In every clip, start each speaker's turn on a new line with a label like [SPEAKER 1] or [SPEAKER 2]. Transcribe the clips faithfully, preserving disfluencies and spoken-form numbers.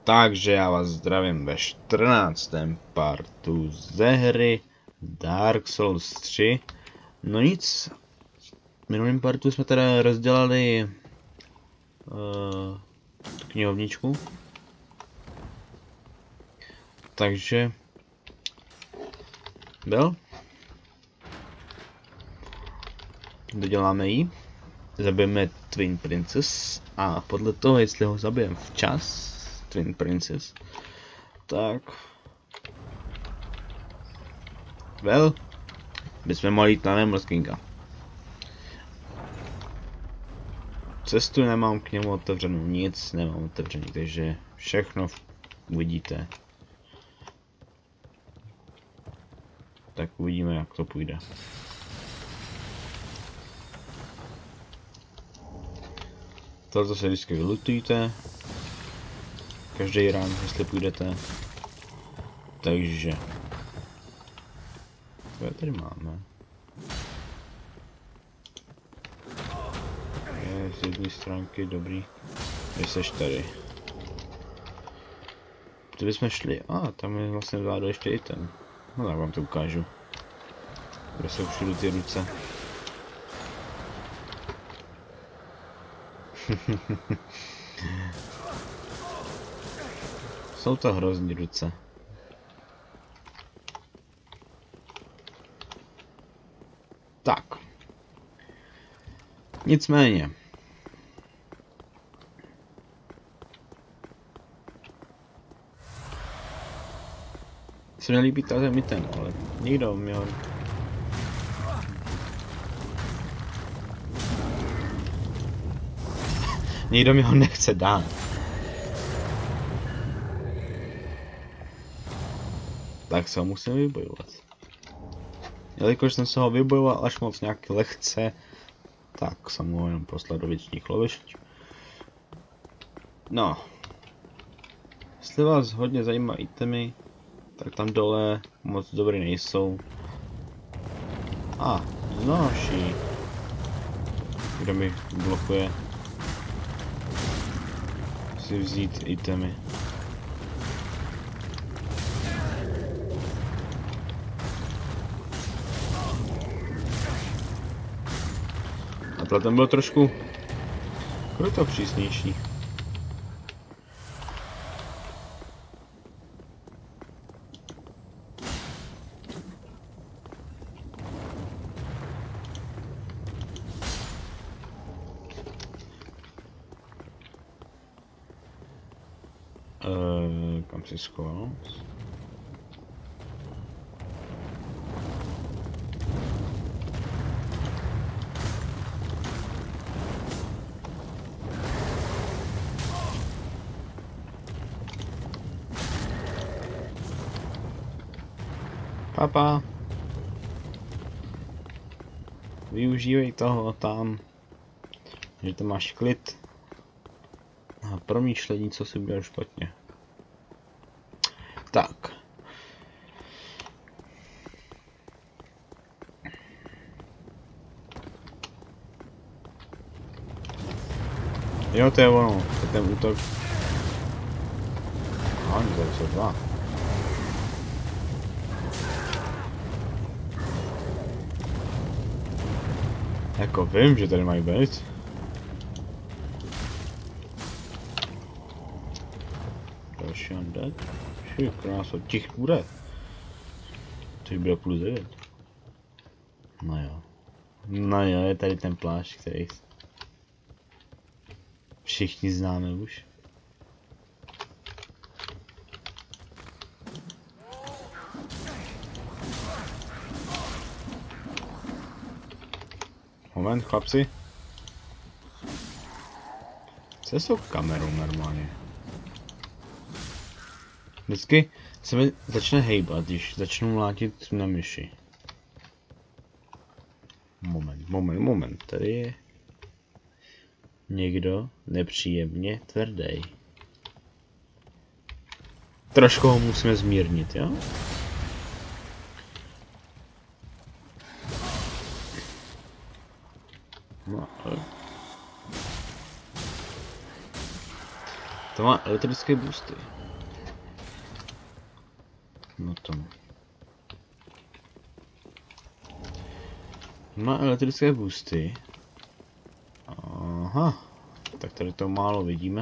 [SPEAKER 1] Takže já vás zdravím ve čtrnáctém partu ze hry Dark Souls tři. No nic, v minulém partu jsme teda rozdělali uh, knihovničku. Takže byl. Doděláme ji. Zabijeme Twin Princess a podle toho, jestli ho zabijeme včas, Twin Princess, tak well, bychom mohli jít na Nemlskinga. Cestu nemám k němu otevřenou, nic nemám otevřený, takže všechno uvidíte. Tak uvidíme, jak to půjde. Tohle se vždycky vylutujte. Každý rán, jestli půjdete. Takže. Co tady máme? Je z jedné stránky, dobrý. Vy seš tady. Kde bychom šli? A, ah, tam je vlastně vzadu ještě i ten. No tak vám to ukážu. Kde jsou všude ty ruce. Jsou to hrozný ruce. Tak. Nicméně. Se mi líbí ta zemi ten, ale nikdo měl. Nikdo mi ho nechce dát. Tak se ho musím vybojovat. Jelikož jsem se ho vybojoval až moc nějak lehce, tak jsem ho jenom poslal do věčných lovišť. No. Jestli vás hodně zajímá itemy, tak tam dole moc dobrý nejsou. A, ah, znoší. Kdo mi blokuje? Si vzít itemy. A to ten byl trošku kruto přísnější. Uh, kam si schoval? Papa, využívej toho tam, že to máš klid a promýšlení, co si udělal špatně. Tak. Jo, to je ono, to je ten útok. Ano, to jsou dva. Jako vím, že tady mají být. Další undead. Ši, krása, těch bude. Teď bude plus devět. No jo. No jo, je tady ten plášť, který všichni známe už. Moment, chlapci. Co jsou kamerou normálně? Vždycky se mi začne hejbat, když začnu mlátit na myši. Moment, moment, moment, tady je někdo nepříjemně tvrdý. Trošku ho musíme zmírnit, jo? No, ale... To má elektrické boosty. No to. Má elektrické boosty. Aha. Tak tady to málo vidíme.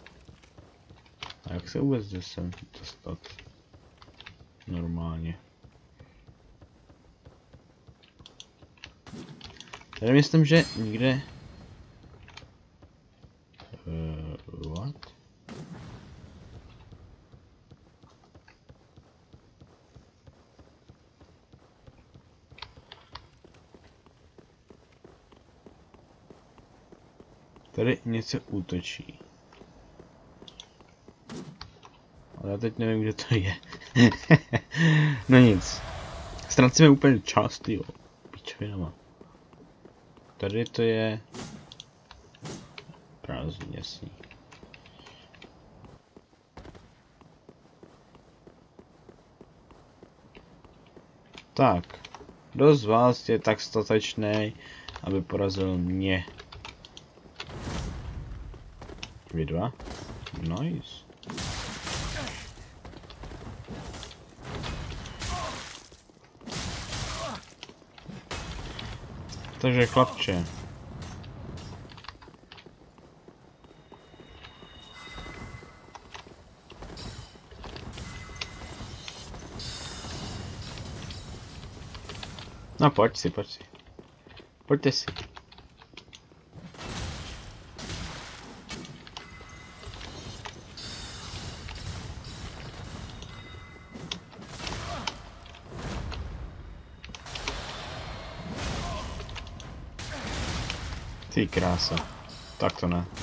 [SPEAKER 1] A jak se vůbec jde sem dostat? Normálně. Tady myslím, že nikde... Uh, what? Tady něco útočí. Ale já teď nevím, kde to je. No nic. Ztracíme úplně čas, tyjo. Pičovinama. Tady to je... prázdný, jasný. Tak. Kdo z vás je tak statečný, aby porazil mě? Vy dva? Nice. Takže chlapče. No pojď si, pojď si. Pojďte si. Ty krása. Tak to ne.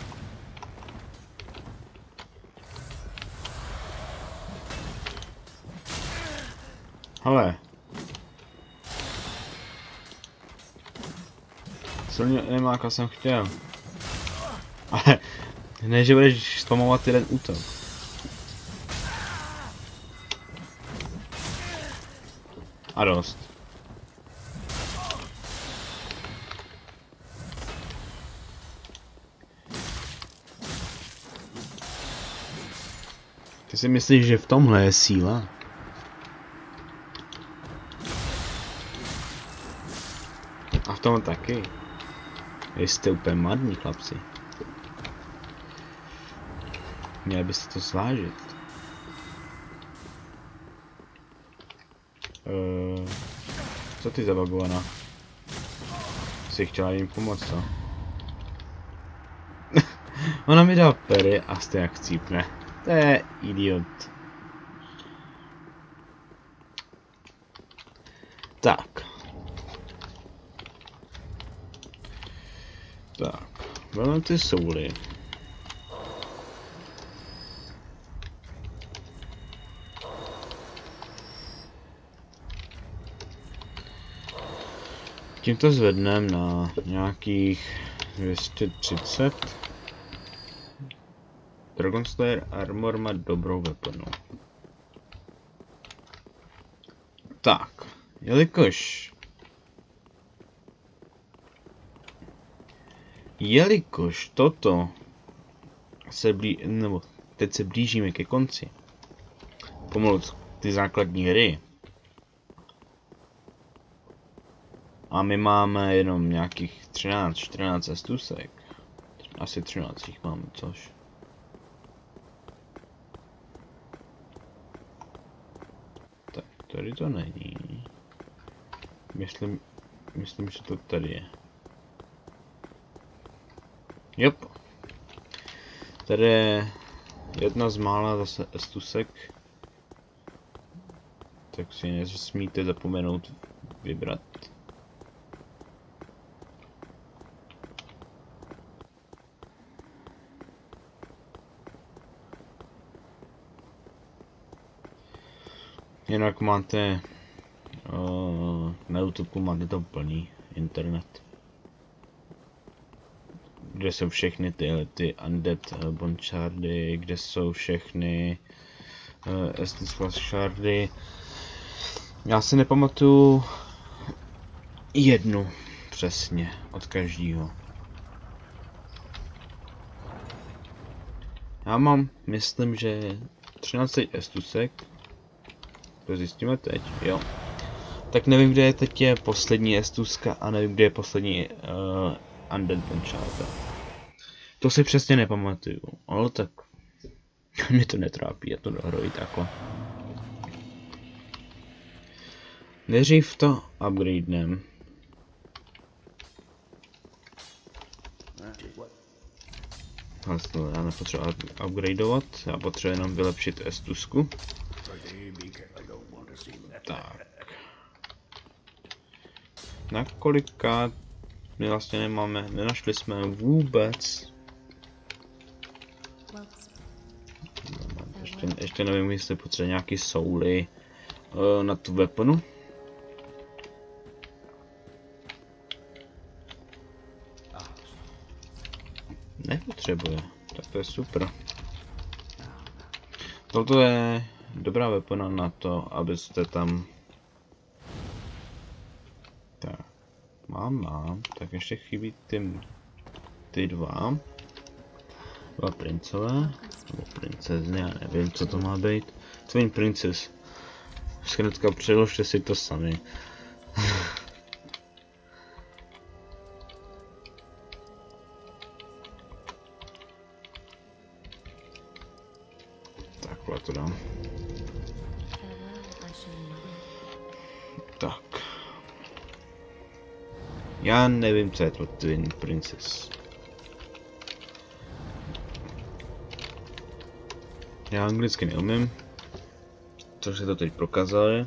[SPEAKER 1] Hele. Silně nemáka jsem chtěl. Ale ne, že budeš spamovat jeden útok. A dost. Ty si myslíš, že v tomhle je síla? A v tom taky. Vy jste úplně marní, chlapci. Měli byste to zvážit. Uh, co ty zabagovaná? Jsi chtěla jim pomoct, co? Ona mi dá pery a jste jak chcípne. To je idiot. Tak. Tak. Vezmeme ty souly. Tím to zvedneme na nějakých dvě stě třicet. Dragon Slayer Armor má dobrou weaponu. Tak, jelikož... Jelikož toto se blí... nebo teď se blížíme ke konci. Pomalu ty základní hry. A my máme jenom nějakých třináct čtrnáct estusek. Asi třináct jich máme, což. Tak, tady to není. Myslím, myslím, že to tady je. Jop. Tady je jedna z mála zase estusek. Tak si nesmíte zapomenout vybrat. Jinak máte uh, na YouTube máte to plný internet, kde jsou všechny tyhle ty Undead uh, Bonchardy, kde jsou všechny uh, Estus Plus Shardy. Já si nepamatuju jednu přesně od každého. Já mám, myslím, že třináct estusek. To zjistíme teď, jo. Tak nevím, kde je teď je poslední estuska a nevím, kde je poslední uh, Undead Enchanter. To si přesně nepamatuju, ale tak mě to netrápí, já to dohroji takhle. Nejdřív to upgradenem. Vlastně já nepotřebuji upgradeovat, já potřebuji jenom vylepšit estusku. Tak. Na kolika my vlastně nemáme, nenašli jsme vůbec. Ještě, ještě nevím, jestli potřebuje nějaký souly uh, na tu weaponu. Nepotřebuje, tak to je super. Toto je dobrá weapona na to, abyste tam... Tak, mám, mám, tak ještě chybí ty, ty dva. Dva princové, nebo princezny, já nevím, co to má být. Twin Princess. Zkrátka přeložte si to sami. Takhle to dám. Tak. Já nevím, co je to Twin Princess. Já anglicky neumím, což se to teď prokazalo.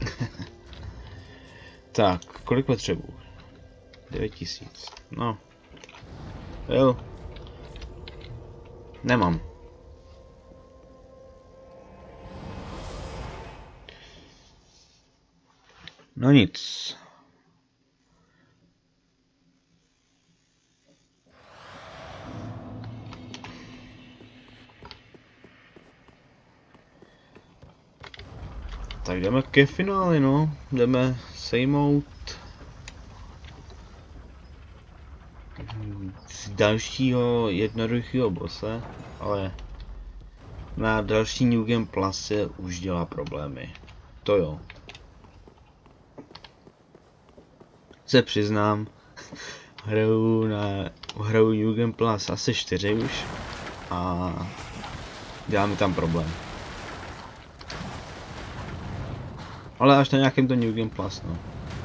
[SPEAKER 1] Tak, kolik potřebuji? devět tisíc. No. Jo. Nemám. No nic. Tak jdeme ke finále, no. Jdeme sejmout z dalšího jednoduchého bose, ale na další New Game Plus už dělá problémy. To jo. Se přiznám, hraju na hraju New Game Plus asi čtyři už a dělá mi tam problém. Ale až na nějakém to New Game Plus, no.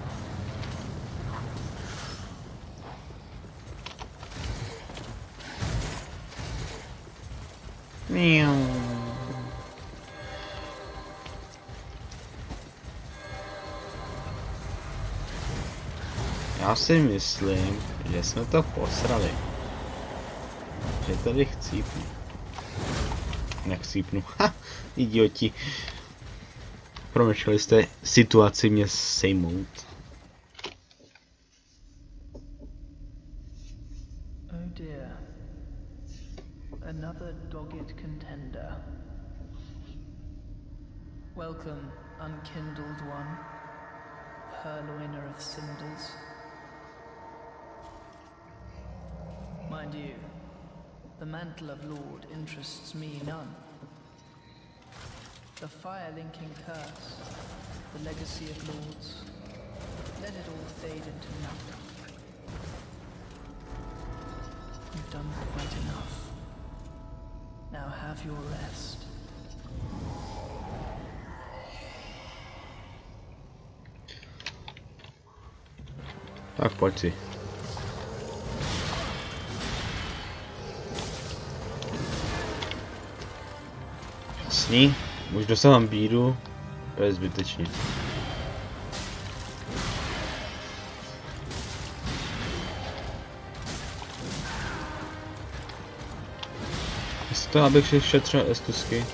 [SPEAKER 1] Já si myslím, že jsme to posrali. Že tady chcípnu. Nechcípnu. Ha! Idioti. Promeškali jste situaci mě sejmout.
[SPEAKER 2] Oh dear. Another dogged contender. Welcome, unkindled one, purloiner of cinders. Mind you, the mantle of Lord interests me none. The fire-linking curse, the legacy of lords, let it all fade into nothing. You've done quite enough. Now have your rest.
[SPEAKER 1] Tak pojď si. Jasný. Už dosávám bídu, to je zbytečně. Jestli to, abych si šetřil estusky.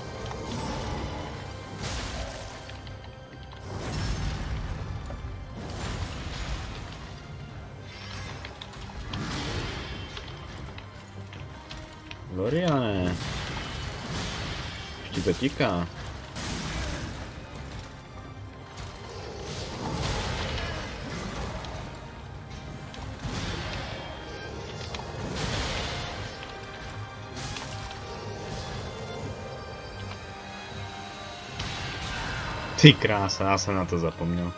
[SPEAKER 1] Loriane. Ještě to tíká. Ty krása, já jsem na to zapomněl.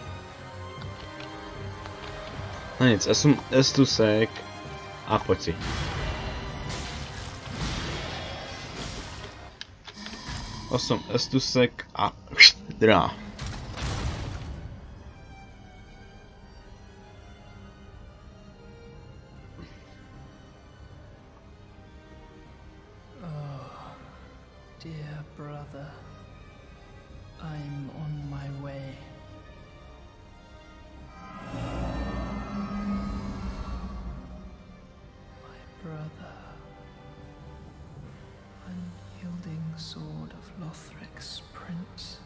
[SPEAKER 1] No nic, esum, estusek a pojď si. Osm estusek a drá.
[SPEAKER 2] Dear brother, I'm on my way. My brother, unyielding sword of Lothric's prince.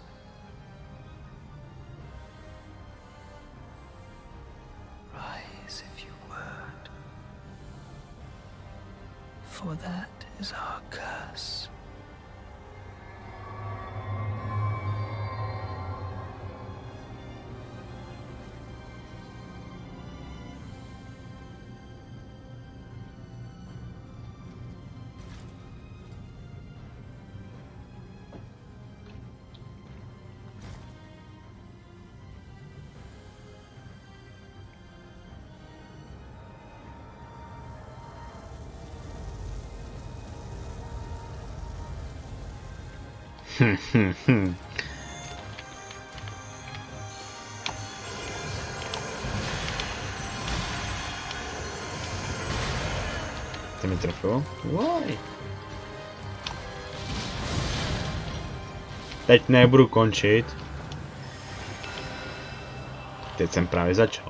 [SPEAKER 2] Rise if you would, for that is our curse.
[SPEAKER 1] Hm, hm, hm. To mi trefilo? Why? Teď nebudu končit. Teď jsem právě začal.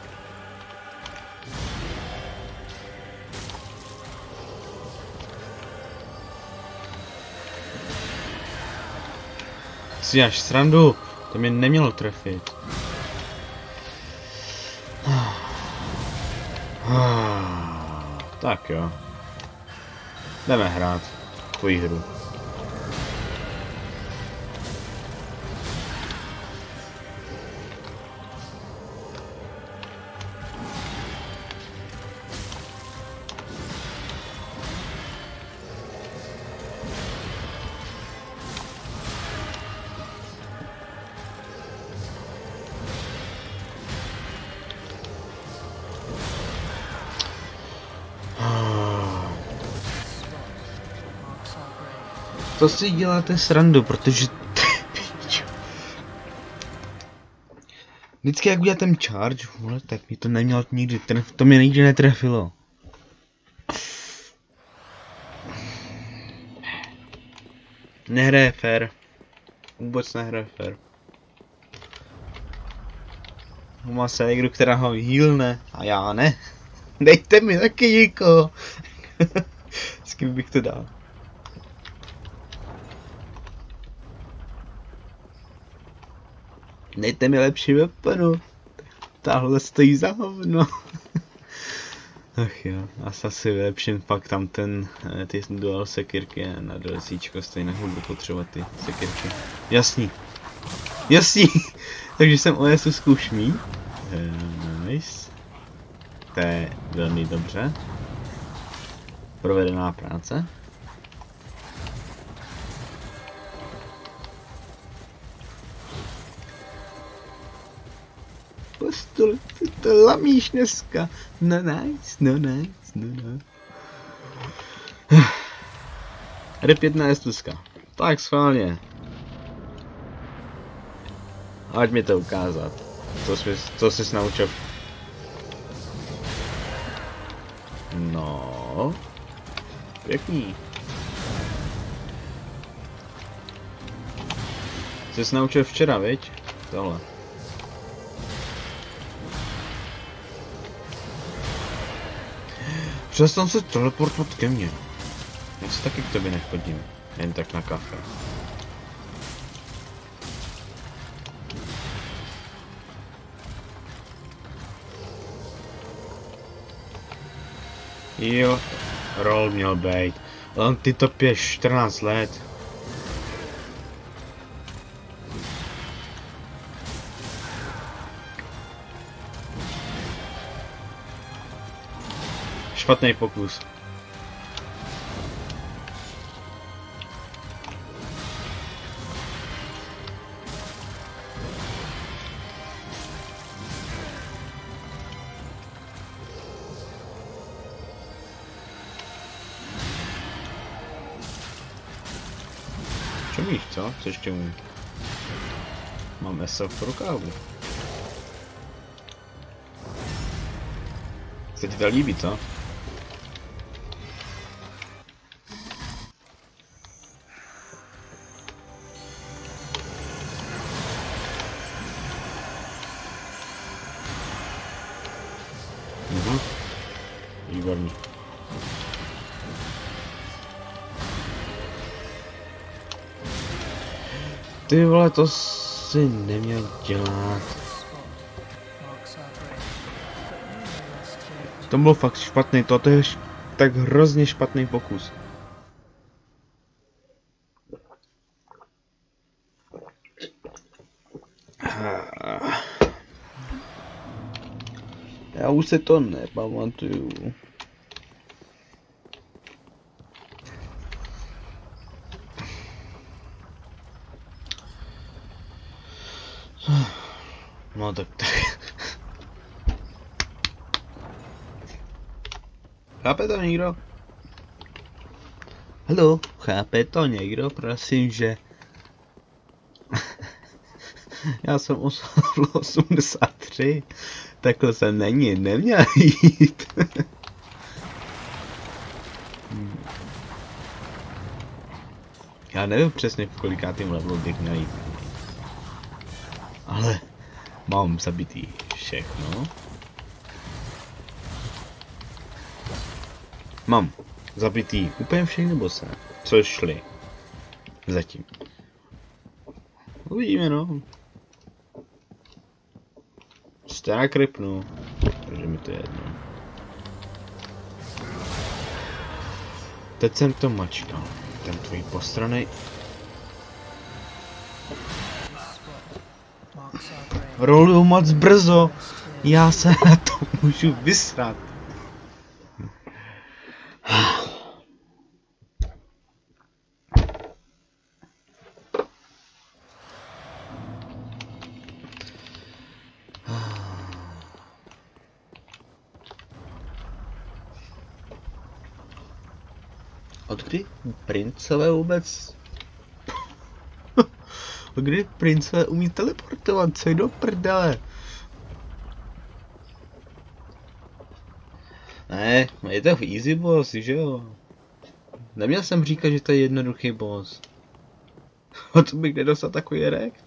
[SPEAKER 1] Si děláš srandu, to mě nemělo trefit. Tak jo. Jdeme hrát tvoji hru. To si děláte srandu, protože... Vždycky jak udělám ten charge, vole, tak mi to nemělo nikdy tref... To mě nikdy netrefilo. Nehraje fair. Vůbec nehraje fair. Má ségru, která ho healne, a já ne. Dejte mi taky někoho. S kým bych to dal? Dejte mi lepší weaponu. Tahle stojí za hovno. Ach jo, asi asi vylepším fakt tam ten, ty dual sekirky na DLCčko, stejně budu potřebovat ty sekirky. Jasný. Jasný. Takže jsem O S zkoušmí. Nice. To je velmi dobře. Provedená práce. Postole, ty to lamíš dneska. No nice, no nice, no nice. Rep jedna estuska. Tak schválně. Ať mi to ukázat. Co jsi, co jsi naučil? No. Pěkný. Co jsi naučil včera, viď? Tohle. Přestan se teleportovat ke mně. Já se taky k tobě nechodím. Jen tak na kafe. Jo, roll měl být. On ty topě čtrnáct let. Špatný pokus. přemýš, co? Co ještě mu? Mám S F v rukávu. Se ti to líbí, co? Mhm. Výborný. Ty vole, to si neměl dělat. To bylo fakt špatný, to je tak hrozně špatný pokus. Já už se to nepamatuju. No tak tak. Chápe to někdo? Haló, chápe to někdo? Prosím, že... Já jsem osmdesát tři, takhle se není, neměl jít. Já nevím přesně, v kolikátým levelu bych měl jít. Ale mám zabitý všechno. Mám zabitý úplně všechny bose, co šli. Zatím. Uvidíme, no. Stará krypnu, takže mi to je jedno. Teď jsem to mačkal. Ten tvůj postranej. Roluju moc brzo. Já se na to můžu vysrat. Od kdy princové vůbec? Od kdy princové umí teleportovat? Co je do prdele? Ne, je to easy boss, že jo? Neměl jsem říkat, že to je jednoduchý boss. O to bych nedostal takový erekt.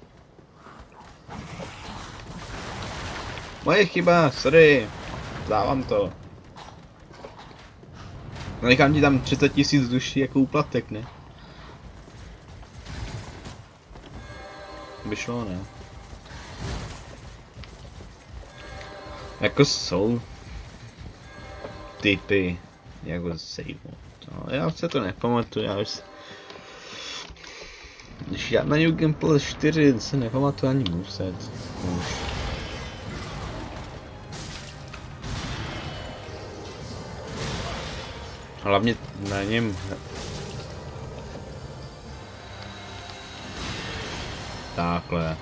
[SPEAKER 1] Moje chyba, sorry. Dávám to. Nechám ti tam třicet tisíc duší jako úplatek, ne? By šlo, ne? Jako jsou typy, jako sejmu. No, já se to nepamatuju, já už... Když já na New Game Plus čtyři se nepamatuju ani muset. Už. Hlavně na něm... Takhle.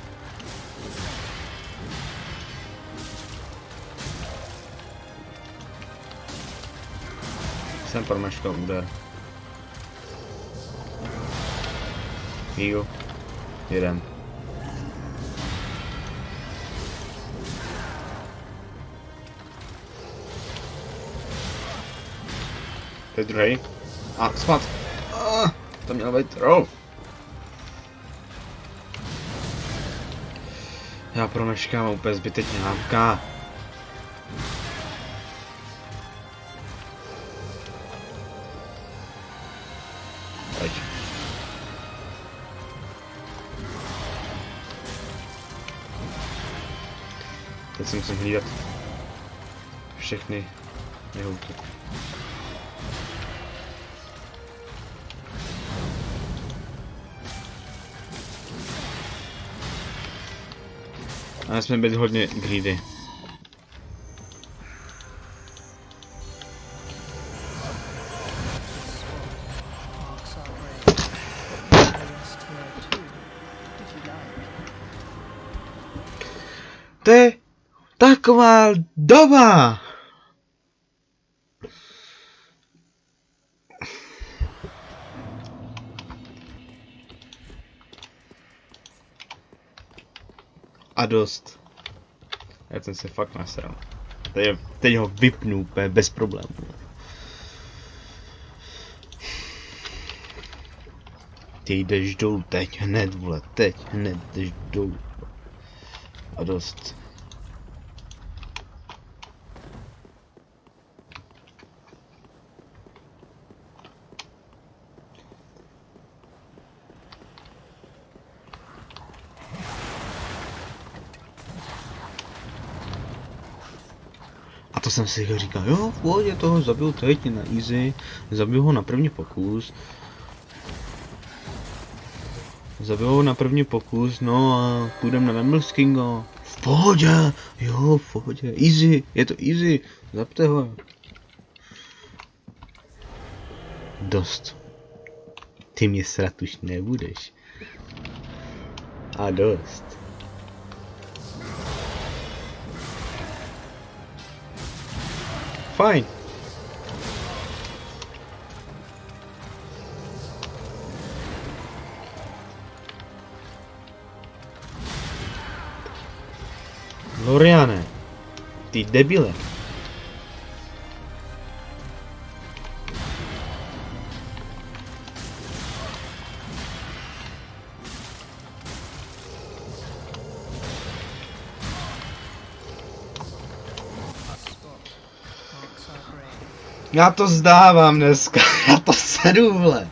[SPEAKER 1] Jsem promeškal úder. Heal. Jeden. To je druhý. A, spad. Ah, to měl být roll. Já promeškám úplně zbytečně hámka. Pojď. Teď si musím hlídat všechny jeho útoky. A nesmím být hodně greedy. To je taková doba! A dost. Já jsem se fakt nasral. Teď, teď ho vypnu úplně bez problémů. Ty jdeš dolů teď, hned vole, teď, hned jdeš dolů. A dost. A to jsem si říkal, jo, v pohodě, toho zabiju teď na easy, zabiju ho na první pokus. Zabiju ho na první pokus, no a půjdem na Wembley Kinga. V pohodě, jo, v pohodě, easy, je to easy, zapte ho. Dost. Ty mě srat už nebudeš. A dost. Fajn. Loriane, ty debile. Já to zdávám dneska, já to sedu, vle.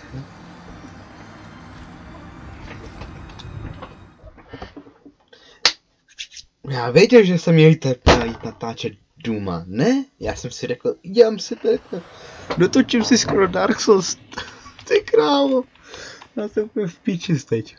[SPEAKER 1] Já věděl, že se mějte jít natáčet doma, ne? Já jsem si řekl, dělám si to, dotočím si skoro Dark Souls, ty krávo. Já jsem úplně v píči teď.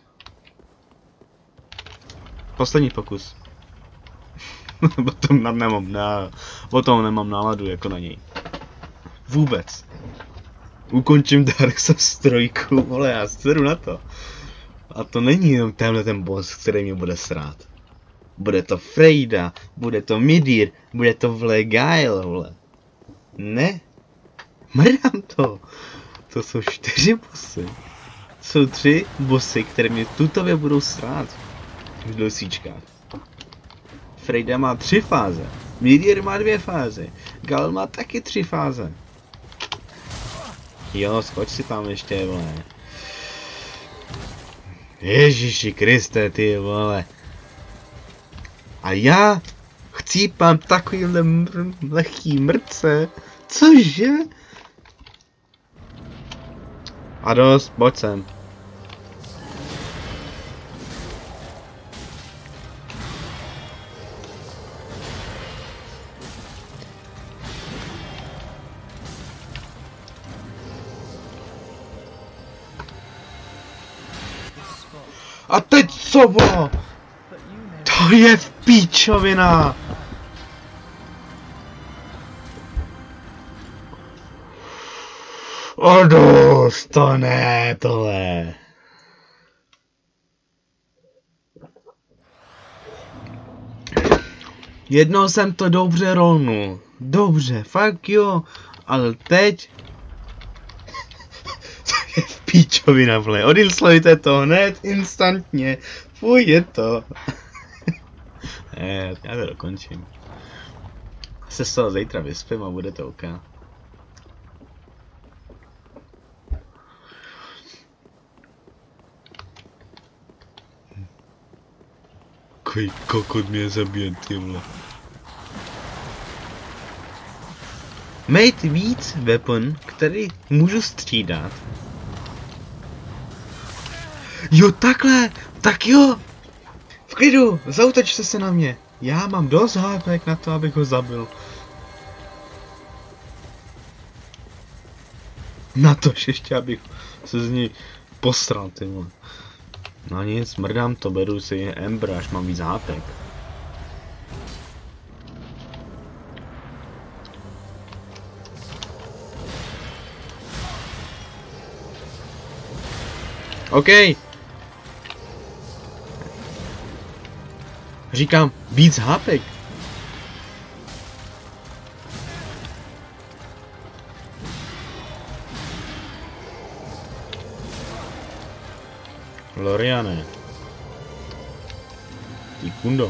[SPEAKER 1] Poslední pokus. Potom nemám, na, potom nemám náladu jako na něj. Vůbec. Ukončím Dark Souls trojku, vole, já sedu na to. A to není jenom tenhle ten boss, který mě bude srát. Bude to Freyda, bude to Midir, bude to vle Gael, vole. Ne. Mrdám to. To jsou čtyři bossy. Jsou tři bossy, které mě tutově budou srát. V dosíčkách. Freyda má tři fáze. Midir má dvě fáze. Gael má taky tři fáze. Jo, skoč si tam ještě, vole. Ježiši Kriste, ty vole. A já chcípám takovýhle mr lehký mrce. Cože? A dost, pojď sem. A teď co bylo? To je píčovina! O dost, to ne, tohle. Jednou jsem to dobře rolnul. Dobře, fakt jo. Ale teď... to je píčovina, vle. Odinslujte to hned, instantně. Fuj, je to. Ne, já to dokončím. Se z toho zítra vyspím a bude to OK. Koj kokot mě zabije, ty vole. Mít víc weapon, který můžu střídat. Jo, takhle, tak jo. V klidu, zautočte se na mě. Já mám dost hápek na to, abych ho zabil. Na to ještě, abych se z něj posral, ty vole. No nic, mrdám to, beru si Ember, až mám víc hápek. OK. Říkám, víc hápek. Loriane. I kundo.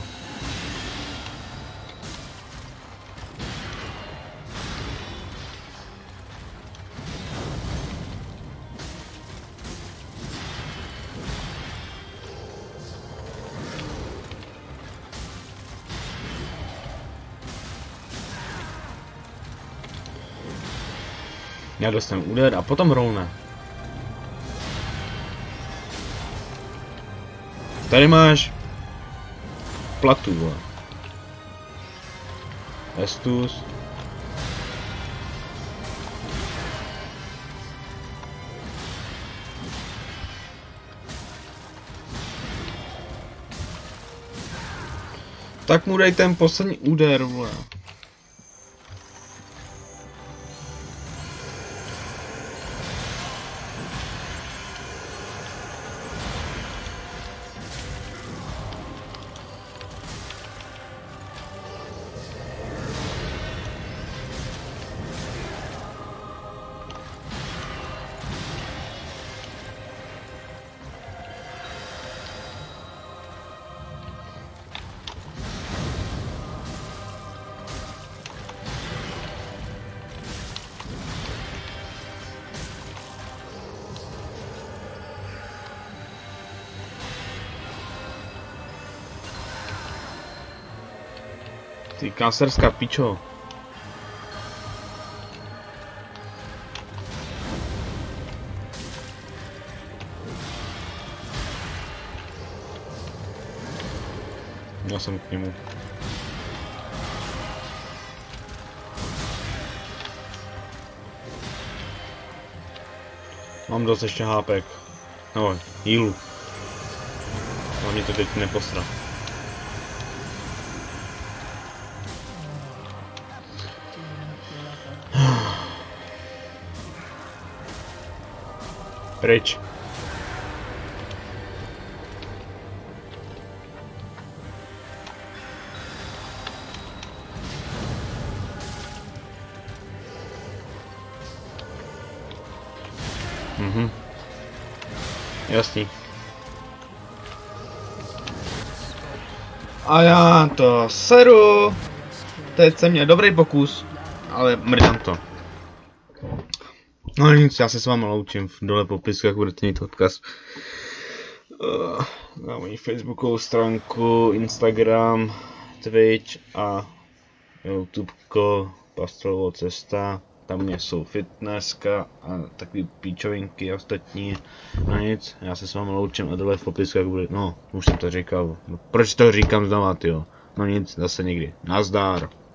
[SPEAKER 1] Já dostanu úder a potom rolne. Tady máš platu, vole. Estus. Tak mu dej ten poslední úder, vole. Ty kancerská pičo. Já jsem k němu. Mám dost ještě hápek. No, healu. Hlavně to teď neposra. Pryč. Mhm. Jasný. A já to seru. Teď jsem měl dobrý pokus, ale mrdám to. No nic, já se s vámi loučím, dole v popisku, jak budete mít odkaz uh, na moji facebookovou stránku, Instagram, Twitch a YouTubeko, Pastelová cesta, tam mě jsou fitnesska a takový píčovinky ostatní. No nic, já se s vámi loučím a dole v popisku, jak bude, no, už jsem to říkal, no, proč to říkám znova, tyjo, no nic, zase někdy, nazdar.